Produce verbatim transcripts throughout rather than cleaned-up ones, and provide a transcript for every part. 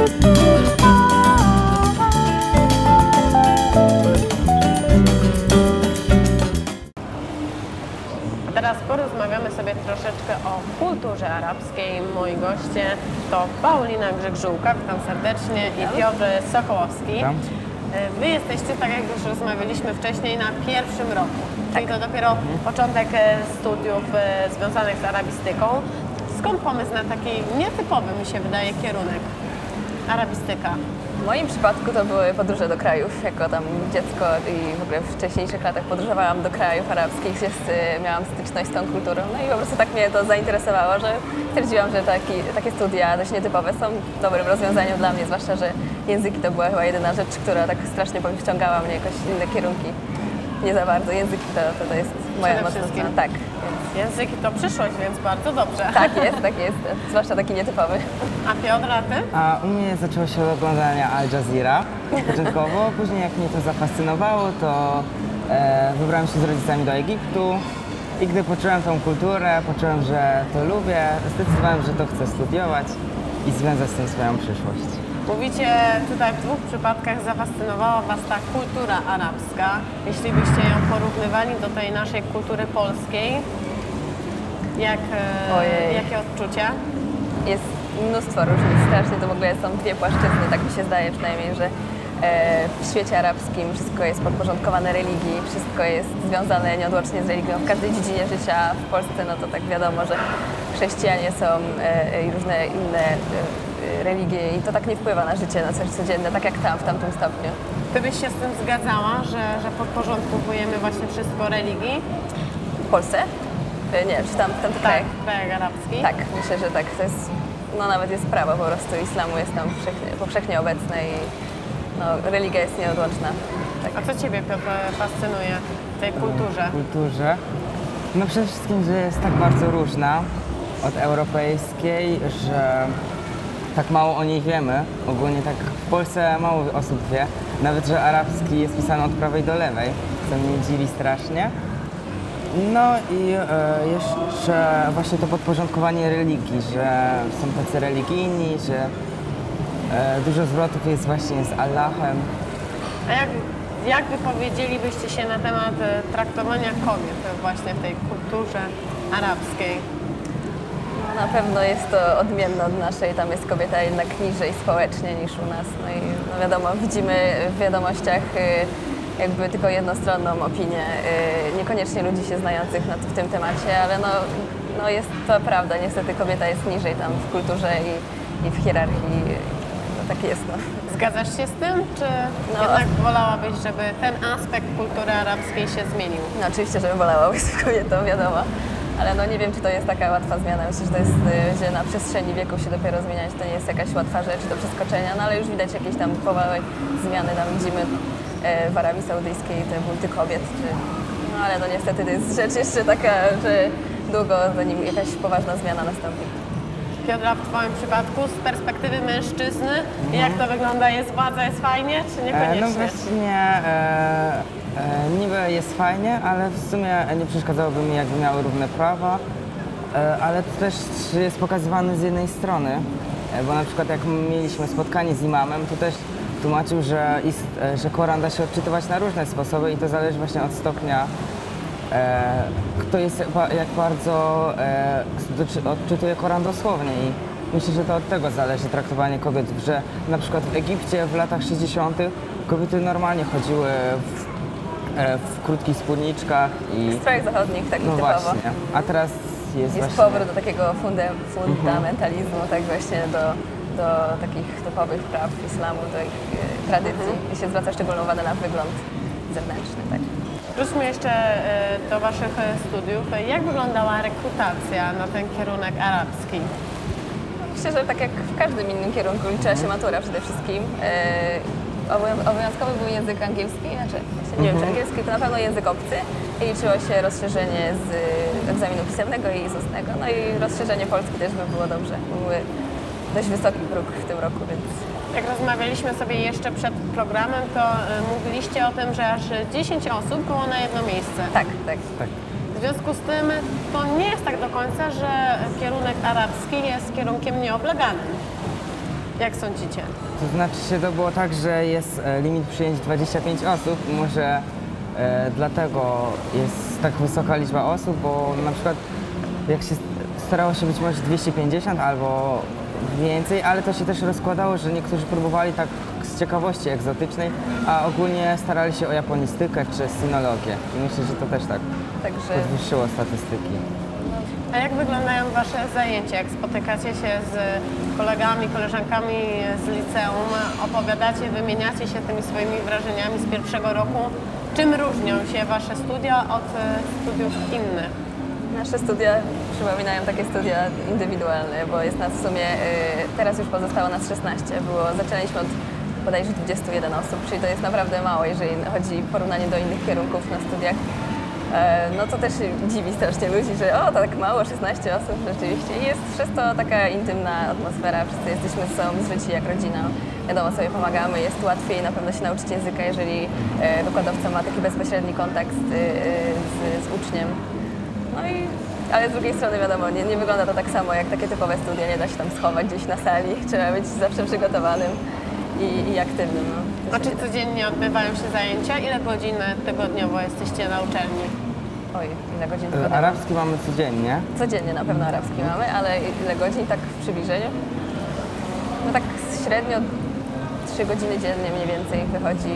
Teraz porozmawiamy sobie troszeczkę o kulturze arabskiej. Moi goście to Paulina Grzegżółka, witam serdecznie, i Piotr Sokołowski. Tam. Wy jesteście, tak jak już rozmawialiśmy wcześniej, na pierwszym roku, czyli to dopiero początek studiów związanych z arabistyką. Skąd pomysł na taki nietypowy, mi się wydaje, kierunek arabistyka? W moim przypadku to były podróże do krajów. Jako tam dziecko i w ogóle w wcześniejszych latach podróżowałam do krajów arabskich, gdzie miałam styczność z tą kulturą. No i po prostu tak mnie to zainteresowało, że stwierdziłam, że taki, takie studia dość nietypowe są dobrym rozwiązaniem dla mnie, zwłaszcza, że języki to była chyba jedyna rzecz, która tak strasznie wciągała mnie, jakoś inne kierunki. Nie za bardzo. Języki to, to, to jest moja mocna strona. Tak. Więc języki to przyszłość, więc bardzo dobrze. Tak jest, tak jest. Zwłaszcza taki nietypowy. A Piotr, a ty? A u mnie zaczęło się od oglądania Al Jazeera początkowo, później jak mnie to zafascynowało, to e, wybrałem się z rodzicami do Egiptu i gdy poczułem tą kulturę, poczułem, że to lubię, zdecydowałem, że to chcę studiować i związać z tym swoją przyszłość. Mówicie, tutaj w dwóch przypadkach zafascynowała Was ta kultura arabska. Jeśli byście ją porównywali do tej naszej kultury polskiej, jak, Ojej. jakie odczucia? Jest mnóstwo różnic, strasznie to w ogóle są dwie płaszczyzny, tak mi się zdaje przynajmniej, że w świecie arabskim wszystko jest podporządkowane religii, wszystko jest związane nieodłącznie z religią w każdej dziedzinie życia. W Polsce no to tak wiadomo, że chrześcijanie są i różne inne religie i to tak nie wpływa na życie, na coś codzienne, tak jak tam, w tamtym stopniu. Ty byś się z tym zgadzała, że, że podporządkowujemy właśnie wszystko religii? W Polsce? Nie, czy tam w tamtych Tak, krajach? w krajach arabskich? Tak, myślę, że tak. To jest, no nawet jest prawo po prostu islamu, jest tam powszechnie, powszechnie obecne i no, religia jest nieodłączna. Tak. A co Ciebie, Piotr, fascynuje w tej kulturze? W kulturze? No przede wszystkim, że jest tak bardzo różna od europejskiej, że tak mało o niej wiemy. Ogólnie tak w Polsce mało osób wie. Nawet, że arabski jest pisany od prawej do lewej, co mnie dziwi strasznie. No i e, jeszcze właśnie to podporządkowanie religii, że są tacy religijni, że e, dużo zwrotów jest właśnie z Allahem. A jak, jak wypowiedzielibyście się na temat traktowania kobiet właśnie w tej kulturze arabskiej? Na pewno jest to odmienne od naszej, tam jest kobieta jednak niżej społecznie niż u nas. No i no wiadomo, widzimy w wiadomościach jakby tylko jednostronną opinię, niekoniecznie ludzi się znających na, w tym temacie, ale no, no jest to prawda, niestety kobieta jest niżej tam w kulturze i, i w hierarchii, no tak jest. No. Zgadzasz się z tym, czy no, jednak wolałabyś, żeby ten aspekt kultury arabskiej się zmienił? No oczywiście, żeby wolała być kobietą, wiadomo. Ale no nie wiem, czy to jest taka łatwa zmiana. Myślę, że to jest, że na przestrzeni wieków się dopiero zmieniać, to nie jest jakaś łatwa rzecz do przeskoczenia, no ale już widać jakieś tam powałe zmiany. Tam widzimy w Arabii Saudyjskiej te bunty kobiet, czy, no ale no niestety to jest rzecz jeszcze taka, że długo zanim jakaś poważna zmiana nastąpi. Piotra, w Twoim przypadku z perspektywy mężczyzny, mhm. jak to wygląda? Jest władza, jest fajnie, czy niekoniecznie? E, no właśnie, e, e, niby jest fajnie, ale w sumie nie przeszkadzałoby mi, jakby miały równe prawa, e, ale to też jest pokazywane z jednej strony, e, bo na przykład jak mieliśmy spotkanie z imamem, to też tłumaczył, że, ist, e, że Koran da się odczytywać na różne sposoby i to zależy właśnie od stopnia, E, kto jest, jak bardzo e, odczytuje Koran dosłownie i myślę, że to od tego zależy traktowanie kobiet, że na przykład w Egipcie w latach sześćdziesiątych kobiety normalnie chodziły w, e, w krótkich spódniczkach i... W strojach zachodnich, tak no typowo. Właśnie, a teraz jest, jest właśnie... powrót do takiego funda, fundamentalizmu, mhm. tak właśnie do, do takich typowych praw islamu, do ich e, tradycji mhm. i się zwraca szczególną uwagę na wygląd zewnętrzny. Tak. Wróćmy jeszcze do Waszych studiów. Jak wyglądała rekrutacja na ten kierunek arabski? Myślę, że tak jak w każdym innym kierunku liczyła się matura przede wszystkim. Obowiązkowy był język angielski, znaczy nie wiem czy angielski, to na pewno język obcy i liczyło się rozszerzenie z egzaminu pisemnego i z ustnego. No i rozszerzenie polski też by było dobrze. Były dość wysoki próg w tym roku, więc... Jak rozmawialiśmy sobie jeszcze przed programem, to mówiliście o tym, że aż dziesięć osób było na jedno miejsce. Tak, tak. tak. W związku z tym to nie jest tak do końca, że kierunek arabski jest kierunkiem nieobleganym. Jak sądzicie? To znaczy się to było tak, że jest e, limit przyjęć dwadzieścia pięć osób, może e, dlatego jest tak wysoka liczba osób, bo na przykład jak się starało się być może dwieście pięćdziesiąt albo więcej, ale to się też rozkładało, że niektórzy próbowali tak z ciekawości egzotycznej, a ogólnie starali się o japonistykę czy sinologię. I myślę, że to też tak Także podwyższyło statystyki. A jak wyglądają Wasze zajęcia? Jak spotykacie się z kolegami, koleżankami z liceum, opowiadacie, wymieniacie się tymi swoimi wrażeniami z pierwszego roku? Czym różnią się Wasze studia od e, studiów innych? nasze studia przypominają takie studia indywidualne, bo jest nas w sumie, y, teraz już pozostało nas szesnaście, było, zaczęliśmy od bodajże dwudziestu jeden osób, czyli to jest naprawdę mało, jeżeli chodzi o porównanie do innych kierunków na studiach. E, No to też dziwi strasznie ludzi, że o, to tak mało, szesnaście osób rzeczywiście. I jest przez to taka intymna atmosfera, wszyscy jesteśmy ze sobą zżyci jak rodzina. Wiadomo, sobie pomagamy, jest łatwiej na pewno się nauczyć języka, jeżeli e, wykładowca ma taki bezpośredni kontakt e, z, z uczniem. No i, ale z drugiej strony wiadomo, nie, nie wygląda to tak samo jak takie typowe studia, nie da się tam schować gdzieś na sali, trzeba być zawsze przygotowanym i, i aktywnym. No. To A się czy nie da. codziennie odbywają się zajęcia? Ile godzin tygodniowo jesteście na uczelni? Oj, ile godzin E, tygodniowo? Arabski mamy codziennie. Codziennie na pewno arabski mamy, ale ile godzin tak w przybliżeniu? No tak średnio trzy godziny dziennie mniej więcej wychodzi.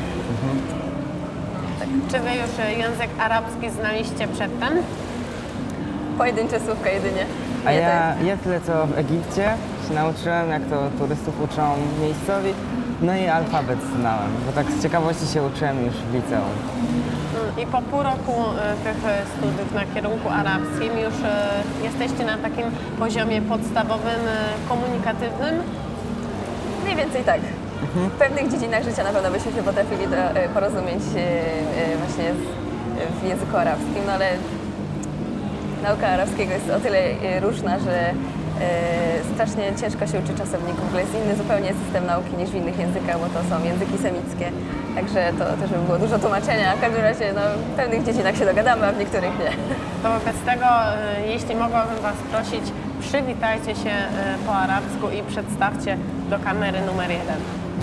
Czy Wy już e, język arabski znaliście przedtem? Pojedyncze słówka jedynie. A Nie ja, tak. ja tyle co w Egipcie się nauczyłem, jak to turystów uczą miejscowi, no i alfabet znałem, bo tak z ciekawości się uczyłem już w liceum. Mm, I po pół roku e, tych e, studiów na kierunku arabskim już e, jesteście na takim poziomie podstawowym, e, komunikatywnym? Mniej więcej tak. W pewnych dziedzinach życia na pewno byśmy się potrafili do, e, porozumieć e, e, właśnie z, w języku arabskim, no ale nauka arabskiego jest o tyle e, różna, że e, strasznie ciężko się uczy czasowników. W ogóle jest inny zupełnie system nauki niż w innych językach, bo to są języki semickie. Także to też by było dużo tłumaczenia. A w każdym razie no, w pewnych dziedzinach się dogadamy, a w niektórych nie. To wobec tego, e, jeśli mogłabym Was prosić, przywitajcie się e, po arabsku i przedstawcie do kamery numer jeden.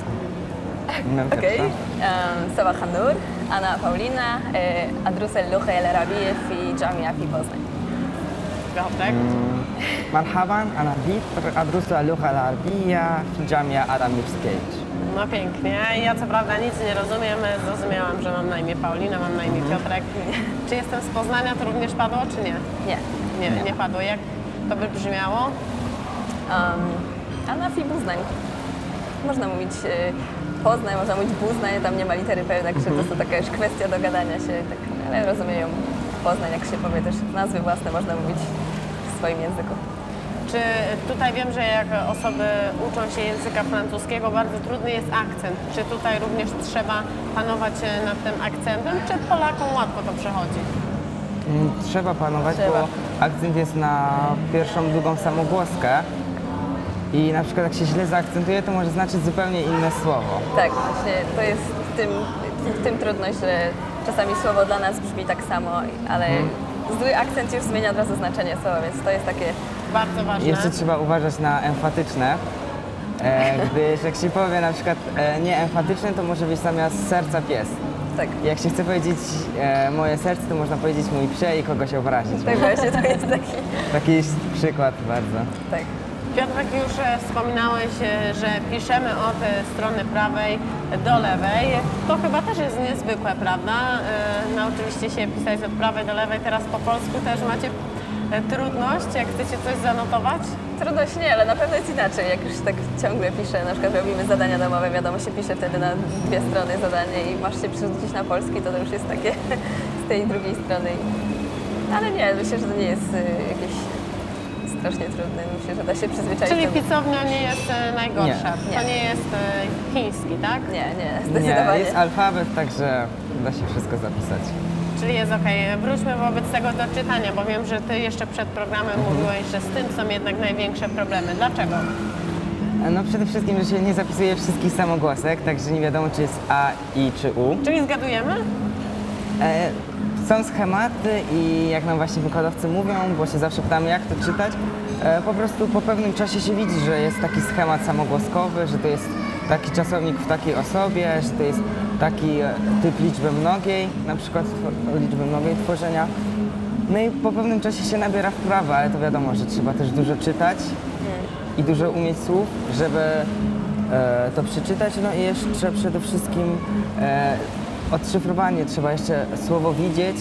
No, اوكي pierwsza. أم، صباح النور انا باولينا أه، ادرس اللغه العربيه في جامعه في بوزنان. Piotrek? مرحبا أنا بيتر أدرس اللغة العربية في جامعة أراميرسكيج. No pięknie. Ja co prawda nic nie rozumiem, zrozumiałam, że mam na imię Paulina, mam na imię Piotrek. Czy jestem z Poznania, to również padło, czy nie? Nie. Nie, nie padło. Jak to by brzmiało? Um, انا في بوزنان. Można mówić e, Poznań, można mówić Buznań, tam nie ma litery pełnej, także to jest taka już kwestia dogadania się, tak, ale rozumieją Poznań, jak się powie, też nazwy własne można mówić w swoim języku. Czy tutaj wiem, że jak osoby uczą się języka francuskiego, bardzo trudny jest akcent. Czy tutaj również trzeba panować nad tym akcentem, czy Polakom łatwo to przechodzi? Mm, Trzeba panować, Trzeba. bo akcent jest na pierwszą, długą samogłoskę i na przykład jak się źle zaakcentuje, to może znaczyć zupełnie inne słowo. Tak, właśnie to jest w tym, w tym trudność, że czasami słowo dla nas brzmi tak samo, ale zły akcent już zmienia od razu znaczenie słowa, więc to jest takie... Bardzo ważne. Jeszcze trzeba uważać na emfatyczne, e, gdyż jak się powie na przykład e, nie emfatyczne, to może być zamiast serca pies. Tak, Jak się chce powiedzieć e, moje serce, to można powiedzieć mój psie i kogoś obrazić. tak właśnie to jest taki... Taki przykład bardzo. Tak. Piotrek, już e, wspominałeś, e, że piszemy od e, strony prawej do lewej. To chyba też jest niezwykłe, prawda? E, Nauczyliście się pisać od prawej do lewej, teraz po polsku też macie e, trudność, jak chcecie coś zanotować? Trudność nie, ale na pewno jest inaczej, jak już tak ciągle piszę, na przykład robimy zadania domowe, wiadomo, się pisze wtedy na dwie strony zadanie i masz się przerzucić na polski, to, to już jest takie z tej drugiej strony. Ale nie, myślę, że to nie jest y, jakieś strasznie trudne, myślę, że da się przyzwyczaić. Czyli do- pisownia nie jest e, najgorsza. Nie. To nie jest e, chiński, tak? Nie, nie, Nie, zdecydowanie. jest alfabet, także da się wszystko zapisać. Czyli jest okej. Wróćmy wobec tego do czytania, bo wiem, że Ty jeszcze przed programem mówiłeś, że z tym są jednak największe problemy. Dlaczego? No przede wszystkim, że się nie zapisuje wszystkich samogłosek, także nie wiadomo, czy jest A, I czy U. Czyli zgadujemy? E, są schematy i jak nam właśnie wykładowcy mówią, bo się zawsze pytamy, jak to czytać, e, po prostu po pewnym czasie się widzi, że jest taki schemat samogłoskowy, że to jest taki czasownik w takiej osobie, że to jest taki e, typ liczby mnogiej, na przykład tw- liczby mnogiej tworzenia. No i po pewnym czasie się nabiera wprawy, ale to wiadomo, że trzeba też dużo czytać i dużo umieć słów, żeby e, to przeczytać. No i jeszcze przede wszystkim e, odszyfrowanie. Trzeba jeszcze słowo widzieć,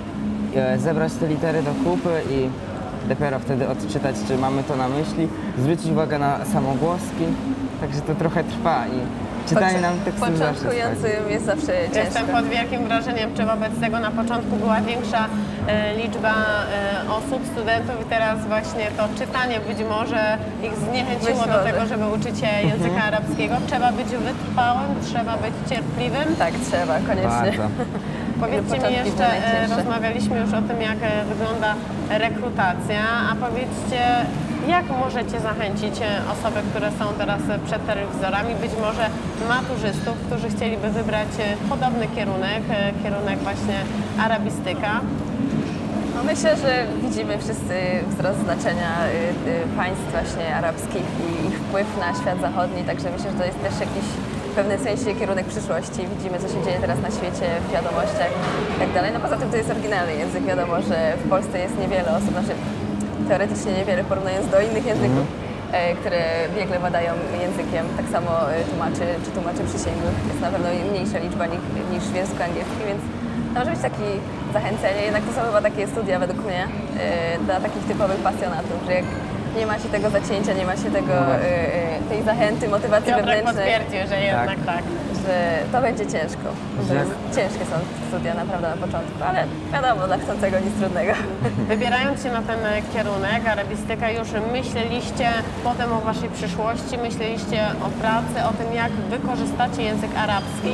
e, zebrać te litery do kupy i dopiero wtedy odczytać, czy mamy to na myśli. Zwrócić uwagę na samogłoski, także to trochę trwa i czytanie nam tekstu zawsze schodzi. Początkującym jest zawsze ciężko. Jestem pod wielkim wrażeniem, czy wobec tego na początku była większa e, liczba e, osób, studentów i teraz właśnie to czytanie być może ich zniechęciło Być do może. tego, żeby uczyć się języka arabskiego. Trzeba być wytrwałym, trzeba być cierpliwym. Tak, trzeba, koniecznie. Bardzo. Powiedzcie mi Początki jeszcze, były e, najcięższe. rozmawialiśmy już o tym, jak e, wygląda rekrutacja, a powiedzcie, jak możecie zachęcić e, osoby, które są teraz e, przed telewizorami, być może maturzystów, którzy chcieliby wybrać e, podobny kierunek, e, kierunek właśnie arabistyka. No myślę, że widzimy wszyscy wzrost znaczenia y, y, państw właśnie arabskich i ich wpływ na świat zachodni, także myślę, że to jest też jakiś w pewnym sensie kierunek przyszłości. Widzimy, co się dzieje teraz na świecie, w wiadomościach i tak dalej. No poza tym to jest oryginalny język. Wiadomo, że w Polsce jest niewiele osób, znaczy teoretycznie niewiele porównując do innych języków, e, które biegle badają językiem. Tak samo e, tłumaczy czy tłumaczy przysięgłych jest na pewno mniejsza liczba niż, niż w języku angielskim, więc to może być takie zachęcenie. Jednak to są chyba takie studia według mnie e, dla takich typowych pasjonatów, że jak nie ma się tego zacięcia, nie ma się tego, e, e, tej zachęty, motywacji Piotrek wewnętrznej, potwierdził, że jednak tak. że to będzie ciężko. Że Że- ciężkie są studia naprawdę na początku, ale wiadomo, dla chcącego nic trudnego. Wybierając się na ten e, kierunek, arabistyka, już myśleliście potem o waszej przyszłości, myśleliście o pracy, o tym, jak wykorzystacie język arabski.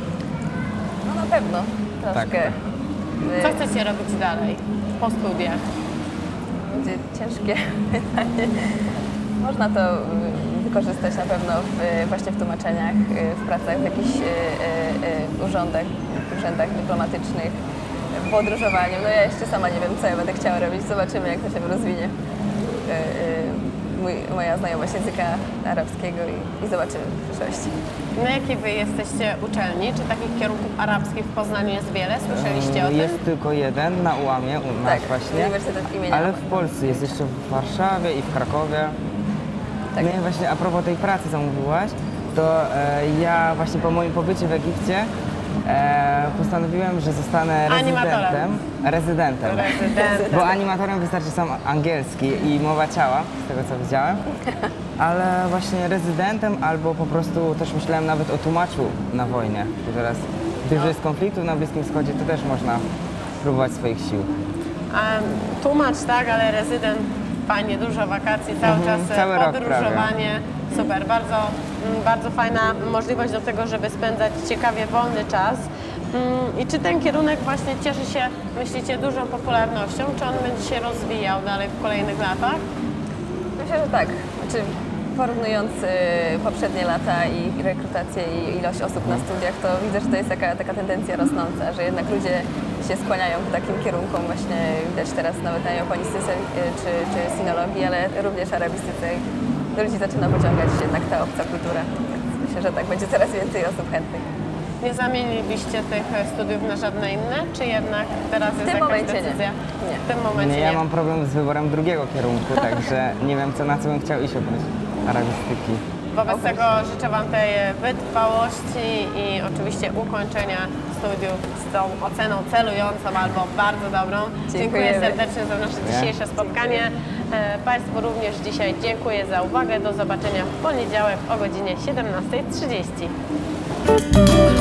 No na pewno, troszkę. tak. y, Co chcecie robić dalej po studiach? Będzie ciężkie pytanie. Można to y, wykorzystać na pewno w, właśnie w tłumaczeniach, y, w pracach w jakichś y, y, y, urządach, urzędach dyplomatycznych, w podróżowaniu. No ja jeszcze sama nie wiem, co ja będę chciała robić. Zobaczymy, jak to się rozwinie. Y, y, mój, moja znajomość języka arabskiego i, i zobaczymy w przyszłości. Na jakiej wy jesteście uczelni? Czy takich kierunków arabskich w Poznaniu jest wiele? Słyszeliście o tym? Jest tylko jeden na ułamie, u nas Tak, właśnie, Uniwersytet imienia. ale w Polsce jest jeszcze w Warszawie i w Krakowie. Tak. No i właśnie a propos tej pracy, co mówiłaś, to e, ja właśnie po moim pobycie w Egipcie e, postanowiłem, że zostanę Animatorem. rezydentem. Rezydentem. Rezydent. Bo animatorem wystarczy sam angielski i mowa ciała, z tego co widziałem. Ale właśnie rezydentem albo po prostu też myślałem nawet o tłumaczu na wojnie. Bo teraz dużo jest konfliktów na Bliskim Wschodzie, to też można próbować swoich sił. A, tłumacz, tak, ale rezydent, fajnie, dużo wakacji, cały Mhm, czas cały rok podróżowanie. Super, bardzo, mm, bardzo fajna możliwość do tego, żeby spędzać ciekawie wolny czas. Mm, I czy ten kierunek właśnie cieszy się, myślicie, dużą popularnością? Czy on będzie się rozwijał dalej w kolejnych latach? Myślę, że tak. Znaczy, porównując y, poprzednie lata i rekrutację i ilość osób na studiach, to widzę, że to jest taka, taka tendencja rosnąca, że jednak ludzie się skłaniają ku takim kierunkom. Właśnie widać teraz nawet na japonistyce y, czy, czy sinologii, ale również arabistyce. Do ludzi zaczyna pociągać jednak ta obca kultura. Więc myślę, że tak będzie coraz więcej osób chętnych. Nie zamienilibyście tych studiów na żadne inne, czy jednak teraz jest tym jakaś momencie nie. decyzja? Nie. W tym momencie Nie, nie. ja mam problem z wyborem drugiego kierunku, także nie wiem co, na co bym chciał iść oprócz arabistyki. Wobec tego życzę Wam tej wytrwałości i oczywiście ukończenia studiów z tą oceną celującą albo bardzo dobrą. Dziękuję Dziękujemy. serdecznie za nasze dzisiejsze spotkanie. E, Państwu również dzisiaj dziękuję za uwagę. Do zobaczenia w poniedziałek o godzinie siedemnastej trzydzieści.